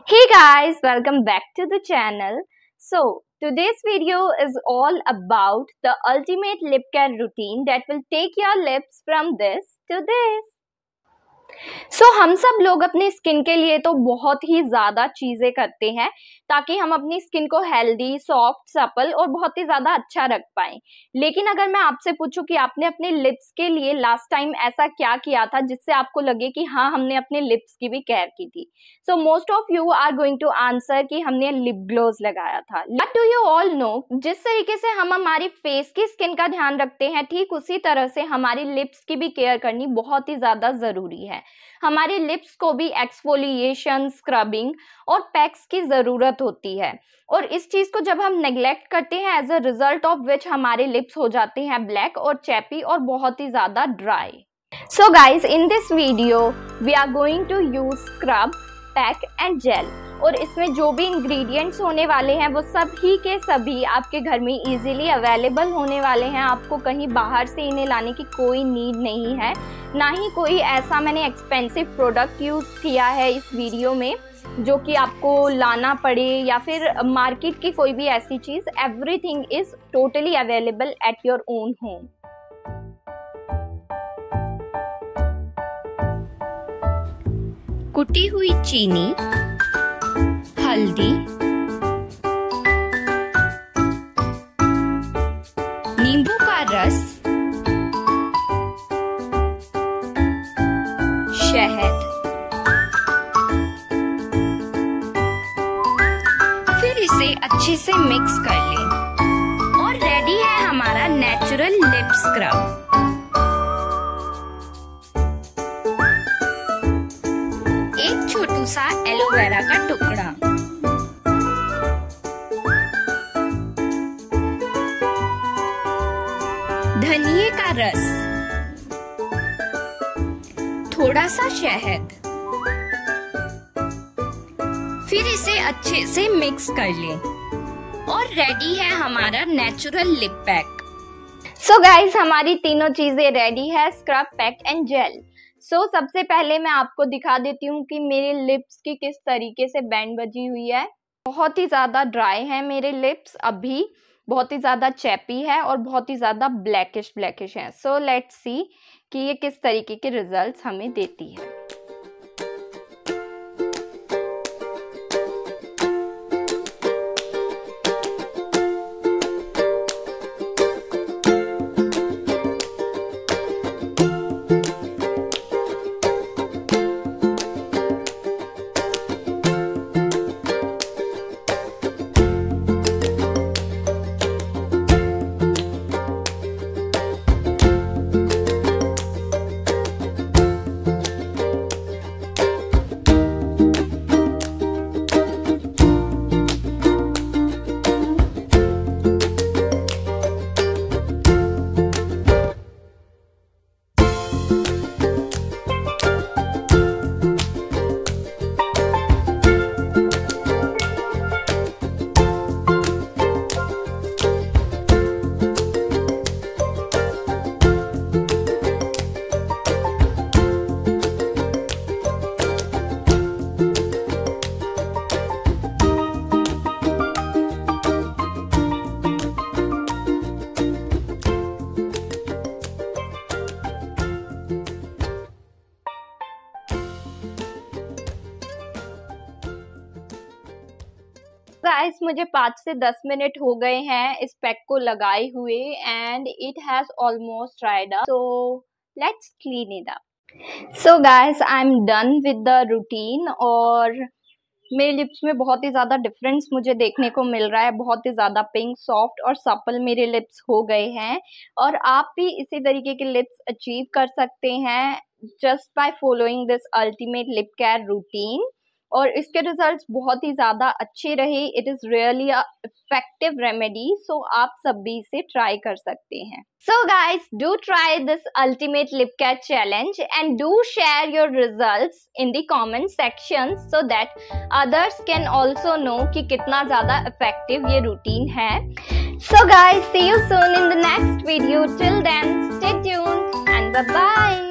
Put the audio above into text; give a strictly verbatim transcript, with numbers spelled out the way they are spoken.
Hey guys, welcome back to the channel. So today's video is all about the ultimate lip care routine that will take your lips from this to this. So so, हम सब लोग अपनी skin के लिए तो बहुत ही ज़्यादा चीज़ें करते हैं ताकि हम अपनी स्किन को हेल्दी, सॉफ्ट, सपल और बहुत ही ज़्यादा अच्छा रख पाएं। लेकिन अगर मैं आपसे पूछूं कि आपने अपने लिप्स के लिए लास्ट टाइम ऐसा क्या किया था जिससे आपको लगे कि हाँ हमने अपने लिप्स की भी केयर की थी। So most of you are going to answer कि हमने लिप ग्लोज लगाया था। But do you all know, जिस तरीके से हम हमारी फेस की स्किन का ध्यान रखते हैं ठीक उसी तरह से हमारी लिप्स की भी केयर करनी बहुत ही ज़्यादा ज़रूरी है। हमारे लिप्स को भी एक्सफोलिएशन, स्क्रबिंग और पैक्स की ज़रूरत होती है और इस चीज़ को जब हम नेग्लेक्ट करते हैं as a result of which हमारे लिप्स हो जाते हैं ब्लैक और चैपी और बहुत ही ज़्यादा dry. So guys, in this video we are going to use scrub, pack and gel और इसमें जो भी इंग्रेडिएंट्स होने वाले हैं वो सभी के सभी आपके घर में इजीली अवेलेबल होने वाले हैं। आपको कहीं बाहर से इन्हें लाने की कोई नीड नहीं है, ना ही कोई ऐसा मैंने एक्सपेंसिव प्रोडक्ट यूज़ किया है इस वीडियो में जो कि आपको लाना पड़े या फिर मार्केट की कोई भी ऐसी चीज़। Everything is totally available at your own home. कुटी हुई चीनी, हल्दी, नींबू का रस, शहद, फिर इसे अच्छे से मिक्स कर लें और रेडी है हमारा नेचुरल लिप स्क्रब। एक छोटू सा एलोवेरा का टुकड़ा, धनिये का रस, थोड़ा सा शहद, फिर इसे अच्छे से मिक्स कर लें और रेडी है हमारा natural lip pack. So guys, हमारी तीनों चीजें रेडी है, scrub, pack and gel. So so, सबसे पहले मैं आपको दिखा देती हूँ कि मेरे लिप्स की किस तरीके से बैंड बजी हुई है। बहुत ही ज़्यादा ड्राई है मेरे लिप्स अभी, बहुत ही ज़्यादा चैपी है और बहुत ही ज़्यादा ब्लैकिश ब्लैकिश है। सो लेट्स सी कि ये किस तरीके के रिजल्ट्स हमें देती है। गाइस, मुझे पाँच से दस मिनट हो गए हैं इस पैक को लगाए हुए and it has almost dried up, so let's clean it up. So guys, I am done with the routine और मेरे लिप्स में बहुत ही ज़्यादा डिफरेंस मुझे देखने को मिल रहा है। बहुत ही ज़्यादा पिंक, सॉफ्ट और सपल मेरे लिप्स हो गए हैं और आप भी इसी तरीके के लिप्स अचीव कर सकते हैं just by following this ultimate lip care routine और इसके रिजल्ट्स बहुत ही ज़्यादा अच्छे रहे। It is really a effective remedy, so आप सब भी इसे ट्राई कर सकते हैं। So guys, do try this ultimate lip care challenge and do share your results in the comment section so that others can also know कि कितना ज़्यादा इफेक्टिव ये रूटीन है। So guys, see you soon in the next video. Till then, stay tuned and bye bye.